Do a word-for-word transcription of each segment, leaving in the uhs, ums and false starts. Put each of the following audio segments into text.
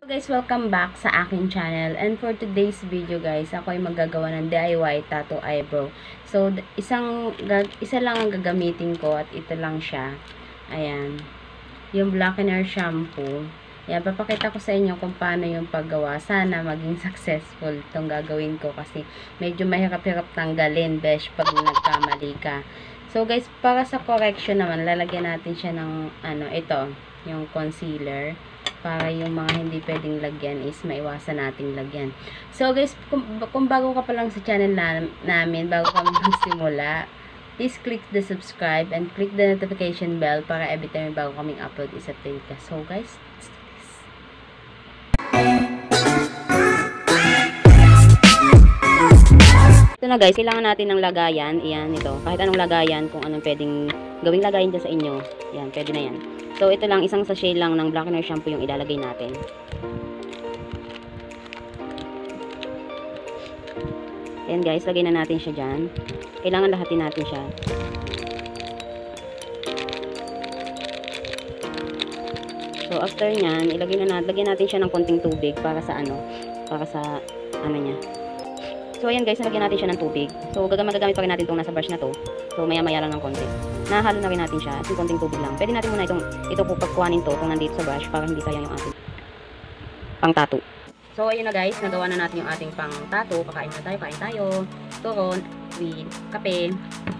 Guys, welcome back sa aking channel. And for today's video guys, ako ay magagawa ng D I Y tattoo eyebrow. So, isang isa lang ang gagamitin ko at ito lang siya. Ayan. Yung Blackener shampoo. Ayan, papakita ko sa inyo kung paano yung paggawa. Sana maging successful itong gagawin ko kasi medyo mahirap-hirap tanggalin, besh, pag nagkamali ka. So guys, para sa correction naman, lalagyan natin siya ng ano, ito, yung concealer. Para yung mga hindi pwedeng lagyan is maiwasan nating lagyan. So guys, kung, kung bago ka pa lang sa channel na, namin, bago kami magsimula, please click the subscribe and click the notification bell para every time bago kaming upload is update ka. So guys, let's do this. Ito na guys, kailangan natin ng lagayan. Iyan, ito. Kahit anong lagayan, kung anong pwedeng gawing lagayan dyan sa inyo. Yan, pwede na yan. So, ito lang, isang sachet lang ng Blackener shampoo yung ilalagay natin. Ayan guys, lagay na natin siya dyan. Kailangan lahatin natin siya. So, after nyan, ilagay na natin, lagyan natin siya ng konting tubig para sa ano, para sa, ano niya. So, ayan guys, nalagyan natin siya ng tubig. So, magagamit pa rin natin itong nasa brush na to. So, maya-maya lang ng konti. Nahalo na rin natin siya. At yung konting tubig lang. Pwede natin muna itong, ito po pagkuhanin to kung nandito sa brush para hindi sayang yung ating pang tattoo. So, ayun na guys, nagawa na natin yung ating pang tattoo. Pakain na tayo, kain tayo. Turon, with kape.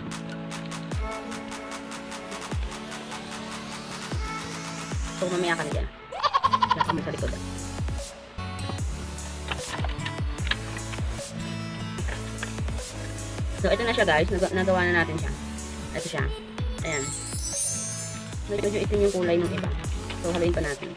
So, mamaya ka na dyan. Diyan kami sa likod. So, ito na siya guys. Nag nagawa na natin siya. Ito siya. Ayan. Medyo itim yung kulay ng iba. So, haluin pa natin.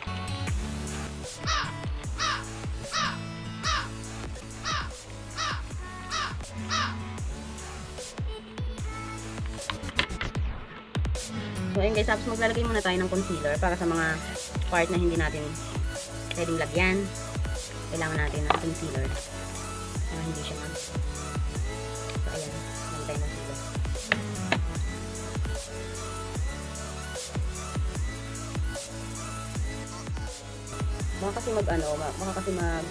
So, ayun guys. Tapos maglalagay muna tayo ng concealer para sa mga part na hindi natin pwedeng lagyan. Kailangan natin ng concealer. Para hindi siya mag ayan, nantay na sila. Baka kasi mag ano, baka kasi mag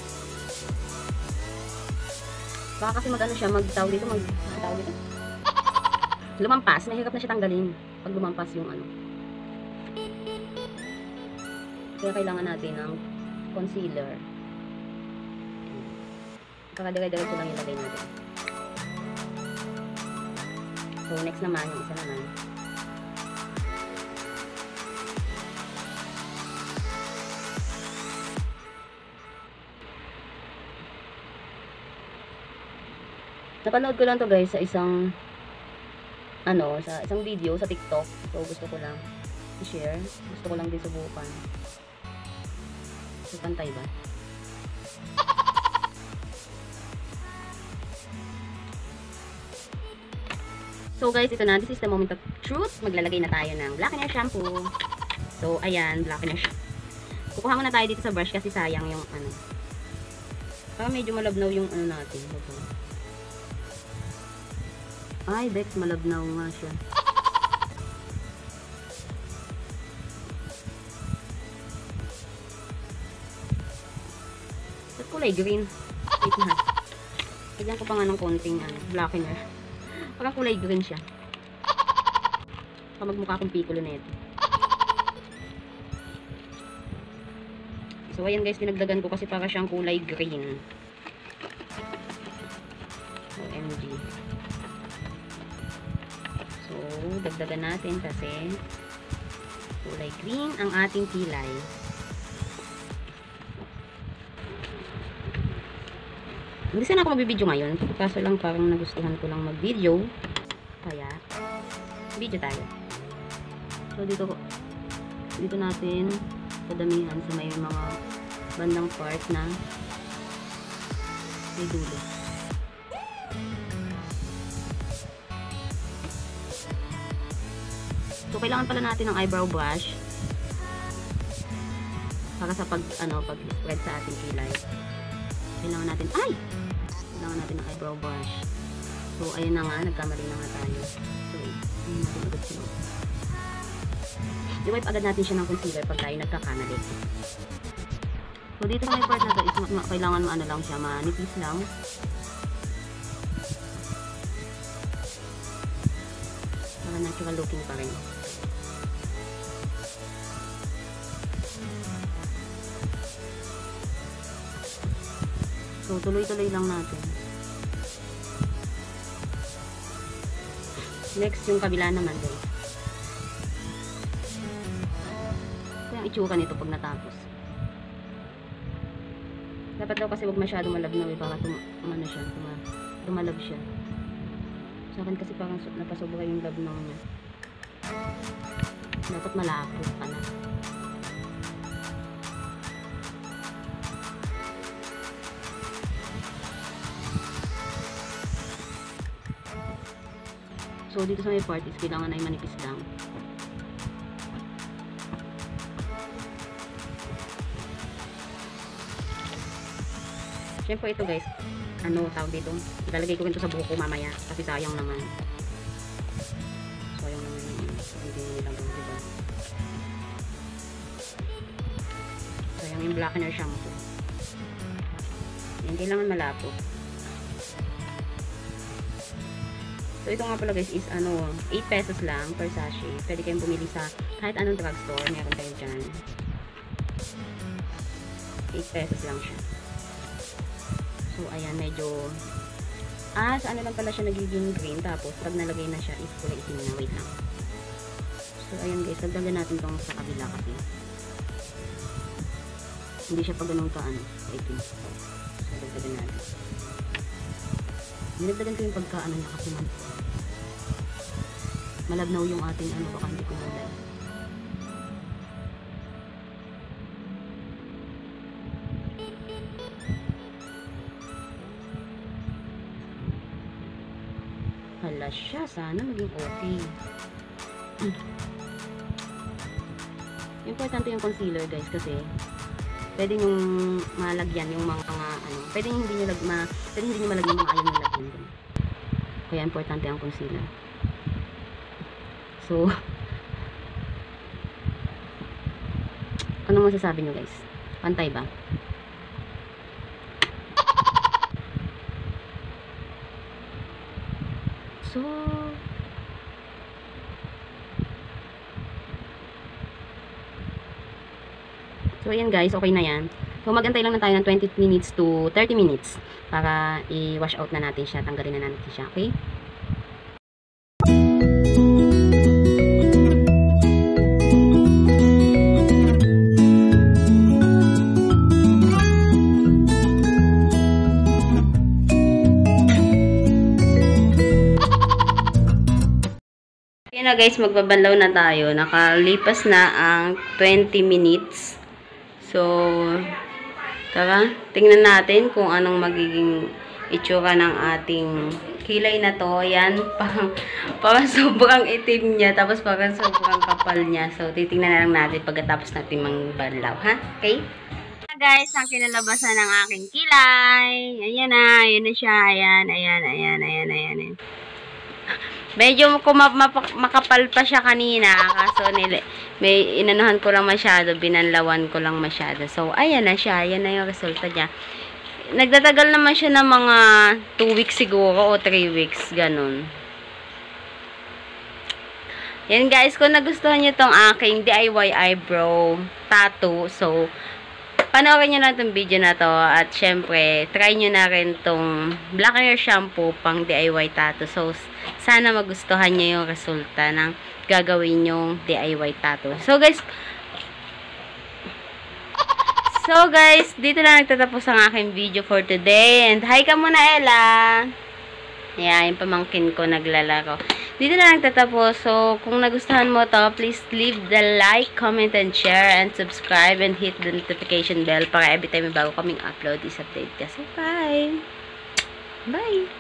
baka kasi mag ano siya, magtawag dito, mag tawag dito. Lumampas, mahirap na siya tanggalin pag lumampas yung ano. Kaya kailangan natin ng concealer. Saka dire-diretso lang ilagay natin. So, next naman, yung isa naman. Napanood ko lang to guys sa isang ano, sa isang video sa TikTok. So, gusto ko lang i-share. Gusto ko lang din subukan. So, pantay ba? So guys, ito na. This is the moment of truth. Maglalagay na tayo ng Blackener shampoo. So, ayan, Blackener shampoo. Kukuha muna tayo dito sa brush kasi sayang yung ano. Parang medyo malabnaw yung ano natin. Ay, Bex, malabnaw nga siya. At kulay green. Wait na. Lagyan ko pa nga ng konting ano, Blackener. Parang kulay green siya. Pamagmukha akong piccolo na ito. So, ayan guys, dinagdagan ko kasi para siyang kulay green. O M G. So, dagdagan natin kasi kulay green ang ating kilay. Hindi sana ako magbibideo ngayon. Kaso lang parang nagustuhan ko lang mag-video. Kaya, video tayo. So, dito dito natin padamihan sa may mga bandang part na may dulo. So, kailangan pala natin ng eyebrow brush para sa pag, ano, pag-spread sa ating kilay. Kailangan natin, ay! Kailangan natin ng eyebrow brush. So, ayun na nga, nagkamali na nga tayo. So, ayun natin agad sila. I-wipe agad natin siya ng concealer pag tayo nagkakamali. So, dito sa may part na to is ma kailangan maano lang siya, manipis lang. Para natural looking pa rin. So, tuloy-tuloy lang natin. Next, yung kabila naman guys. Ito yung itsura nito pag natapos. Dapat daw kasi wag masyado malabnaw eh, para tum ano siya, tuma tumalab siya. Sa akin kasi parang napasobra yung labnaw niya. Dapat malapot pa na. So, dito sa may part is kailangan ay manipis lang. Siyempre ito guys, ano tawag dito, ilalagay ko rin ito sa buhok ko mamaya kasi sayang naman. Sayang naman yung hindi nilang buhok, diba? Sayang yung blackener shampoo. Yan, kailangan malapot. So, ito nga pala guys is ano, eight pesos lang per sachet. Pwede kayong bumili sa kahit anong drugstore. Meron kayo dyan. eight pesos lang siya. So, ayan, medyo ah, sa ano lang pala siya nagiging green. Tapos, pag nalagay na siya is kulay itim na. Wait lang. So, ayan guys, dagdagan natin itong sa kabila kasi hindi siya pa ganun ka ano, itim. So, dagdagan natin. Dinagdagan ko yung pagkaano niya kasi man malabnaw yung ating ano, baka hindi ko nalay. Hala siya, sana maging okay. Importante yung concealer guys kasi pwede nyong malagyan yung mga ano, pwede hindi nyo lag, ma, pwede hindi nyo malagyan yung mga ayaw nyo lagyan. Kaya importante ang concealer. So, ano masasabi nyo guys? Pantay ba? So, So, ayan guys, okay na yan. So, magantay lang na tayo ng twenty minutes to thirty minutes para i-wash out na natin siya, tanggalin na natin siya, okay? Ayan na guys, magbabanlaw na tayo. Nakalipas na ang twenty minutes. So, tara, tingnan natin kung anong magiging itsura ng ating kilay na to. Yan, parang, parang sobrang itim niya, tapos parang sobrang kapal niya. So, titingnan na lang natin pagkatapos natin magbanlaw, ha? Okay? Guys, ang kinalabasan ng aking kilay. Ayan na, ayan na siya. Ayan, ayan, ayan, ayan, ayan, ayan. Medyo makapal pa siya kanina. Kaso, nila, may inanuhan ko lang masyado. Binanlawan ko lang masyado. So, ayan na siya. Ayan na yung resulta niya. Nagtatagal naman siya ng mga two weeks siguro o three weeks. Ganun. Yan guys. Kung nagustuhan niyo tong aking D I Y eyebrow tattoo. So, panoorin nyo lang itong video na to at syempre, try nyo na rin itong black hair shampoo pang D I Y tattoo. So, sana magustuhan nyo yung resulta ng gagawin yung D I Y tattoo. So, guys, so guys, dito na nagtatapos ang aking video for today. And hi ka muna, Ella! Ayan, yung pamangkin ko naglalaro. Dito na nagtatapos. So, kung nagustuhan mo to, please leave the like, comment, and share, and subscribe, and hit the notification bell para every time may bago kaming upload is update ka. So, bye! Bye!